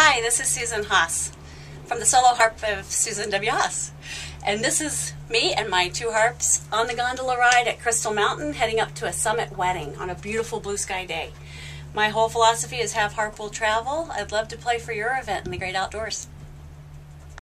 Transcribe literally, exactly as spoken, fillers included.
Hi, this is Susan Haas from the solo harp of Susan W. Haas. And this is me and my two harps on the gondola ride at Crystal Mountain heading up to a summit wedding on a beautiful blue sky day. My whole philosophy is have harp will travel. I'd love to play for your event in the great outdoors.